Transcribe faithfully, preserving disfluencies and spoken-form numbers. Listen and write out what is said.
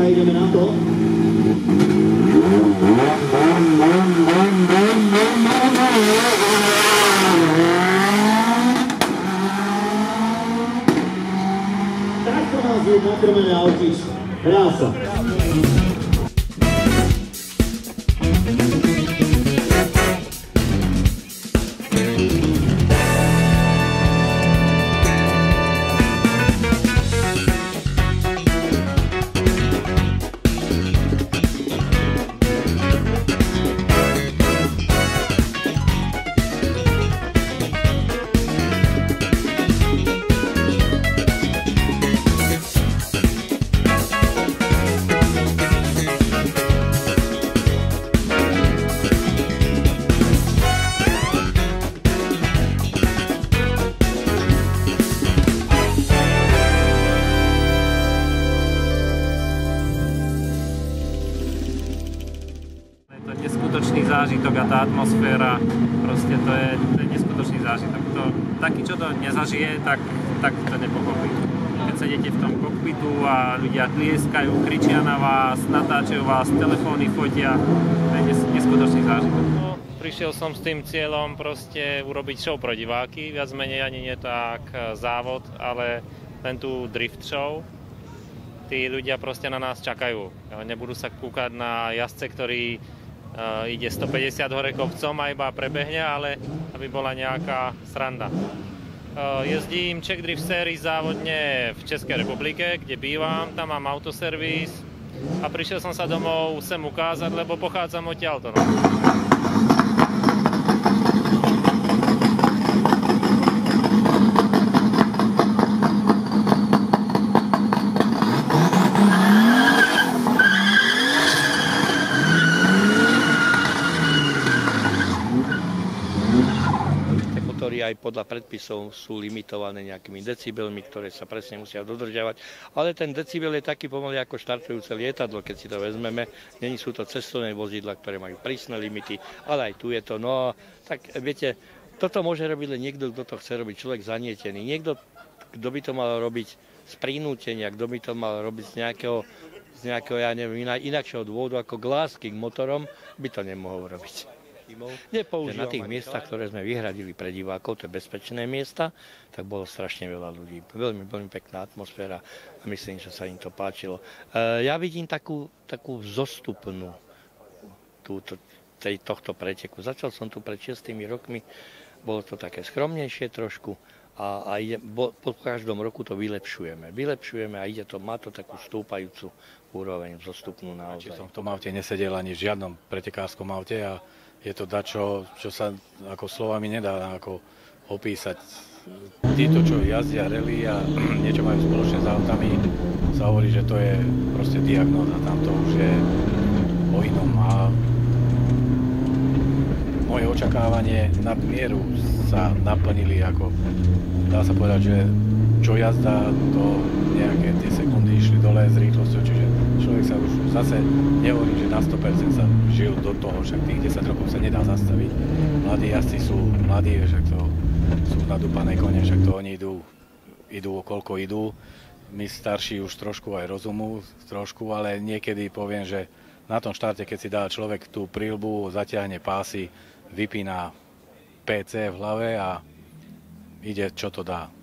a ideme na to. Takto nás je nakrmené autíčko. Hrá sa. Neskutočný zážitok a tá atmosféra, proste to je, to je neskutočný zážitok. To, taký, čo to nezažije, tak, tak to nepochopí. Keď sedíte v tom kokpitu a ľudia tlieskajú, kričia na vás, natáčajú vás, telefóny fotia, to je nes, neskutočný zážitok. No, prišiel som s tým cieľom proste urobiť show pro diváky, viac menej ani nie tak závod, ale len tú drift show. Tí ľudia proste na nás čakajú. Nebudú sa kúkať na jazdce, ktorý Uh, ide stopäťdesiat hore kopcom a iba prebehne, ale aby bola nejaká sranda. Uh, jezdím Czech Drift Series závodne v Českej republike, kde bývam, tam mám autoservis a prišiel som sa domov sem ukázať, lebo pochádzam odtiaľto. No. Aj podľa predpisov sú limitované nejakými decibelmi, ktoré sa presne musia dodržiavať. Ale ten decibel je taký pomaly ako štartujúce lietadlo, keď si to vezmeme. Není sú to cestovné vozidlá, ktoré majú prísne limity, ale aj tu je to. No tak viete, toto môže robiť len niekto, kto to chce robiť, človek zanietený. Niekto, kto by to mal robiť z prinútenia, kto by to mal robiť z nejakého, z nejakého ja neviem, inakšieho dôvodu ako k lásky k motorom, by to nemohol robiť. Na tých miestach, ktoré sme vyhradili pre divákov, to je bezpečné miesta, tak bolo strašne veľa ľudí. Veľmi, veľmi pekná atmosféra a myslím, že sa im to páčilo. Ja vidím takú, takú zostupnú túto, tej, tohto preteku. Začal som tu pred šiestimi rokmi, bolo to také skromnejšie trošku a, a ide, bo, po každom roku to vylepšujeme. Vylepšujeme a ide to, má to takú stúpajúcu úroveň, zostupnú naozaj. Či som v tom aute nesedel ani v žiadnom pretekárskom aute a je to dačo, čo sa ako slovami nedá ako opísať. Títo, čo jazdia rally a niečo majú spoločné s autami, sa hovorí, že to je proste diagnóza. Tam to už je o inom. A moje očakávanie nad mieru sa naplnili. Ako, dá sa povedať, že čo jazda, to nejaké tie sekundy išli dole s rýchlosťou, čiže človek sa už zase nehovorí, že na sto percent sa žil do toho, však tých desať rokov sa nedá zastaviť. Mladí jazdci sú mladí, však to sú nadúpané kone, však to oni idú, idú koľko idú. My starší už trošku aj rozumu, trošku, ale niekedy poviem, že na tom štarte, keď si dá človek tú príľbu, zatiahne pásy, vypína pé cé v hlave a ide, čo to dá.